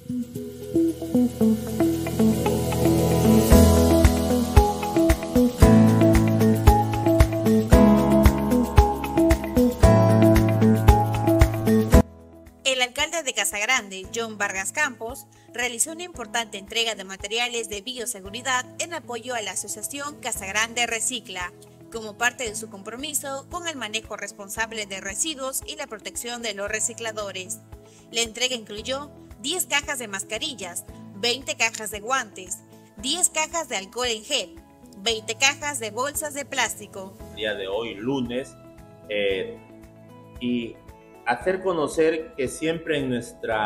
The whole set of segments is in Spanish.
El alcalde de Casagrande, John Vargas Campos, realizó una importante entrega de materiales de bioseguridad en apoyo a la asociación Casagrande Recicla, como parte de su compromiso con el manejo responsable de residuos y la protección de los recicladores. La entrega incluyó 10 cajas de mascarillas, 20 cajas de guantes, 10 cajas de alcohol en gel, 20 cajas de bolsas de plástico. El día de hoy, lunes, y hacer conocer que siempre en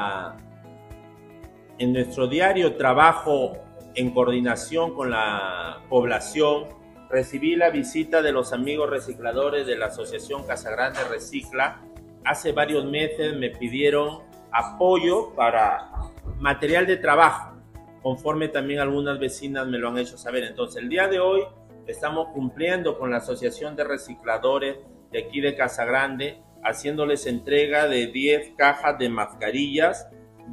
nuestro diario trabajo en coordinación con la población, recibí la visita de los amigos recicladores de la Asociación Casagrande Recicla. Hace varios meses me pidieron apoyo para material de trabajo, conforme también algunas vecinas me lo han hecho saber. Entonces, el día de hoy estamos cumpliendo con la Asociación de Recicladores de aquí de Casagrande, haciéndoles entrega de 10 cajas de mascarillas,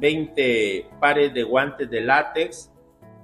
20 pares de guantes de látex,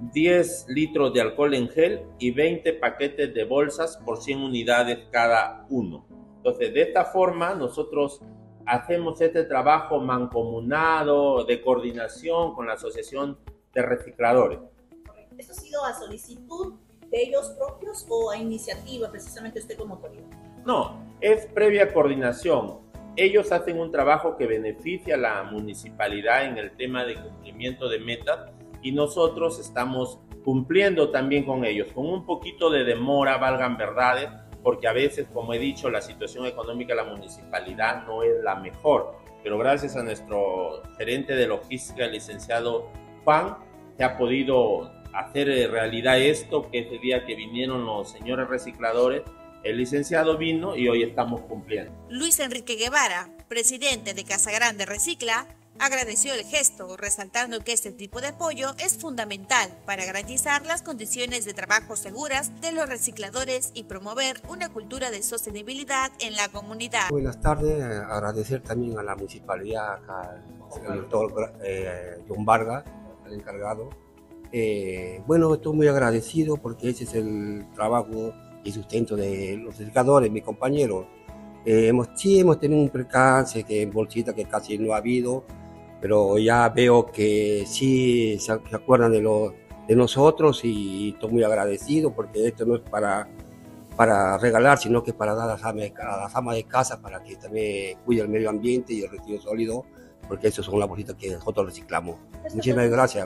10 litros de alcohol en gel y 20 paquetes de bolsas por 100 unidades cada uno. Entonces, de esta forma, nosotros hacemos este trabajo mancomunado de coordinación con la Asociación de Recicladores. ¿Esto ha sido a solicitud de ellos propios o a iniciativa precisamente usted como autoridad? No, es previa coordinación. Ellos hacen un trabajo que beneficia a la municipalidad en el tema de cumplimiento de metas y nosotros estamos cumpliendo también con ellos, con un poquito de demora, valgan verdades, porque a veces, como he dicho, la situación económica de la municipalidad no es la mejor, pero gracias a nuestro gerente de logística, el licenciado Juan, se ha podido hacer realidad esto, que ese día que vinieron los señores recicladores, el licenciado vino y hoy estamos cumpliendo. Luis Enrique Guevara, presidente de Casagrande Recicla, agradeció el gesto, resaltando que este tipo de apoyo es fundamental para garantizar las condiciones de trabajo seguras de los recicladores y promover una cultura de sostenibilidad en la comunidad. Buenas tardes, agradecer también a la municipalidad, al doctor John Vargas, al encargado. Bueno, estoy muy agradecido porque ese es el trabajo y sustento de los recicladores, mis compañeros. Hemos tenido un percance que en bolsita que casi no ha habido, pero ya veo que sí se acuerdan de nosotros y estoy muy agradecido porque esto no es para regalar, sino que para dar a las amas de casa para que también cuide el medio ambiente y el residuo sólido, porque esas son las bolsitas que nosotros reciclamos. Muchísimas gracias.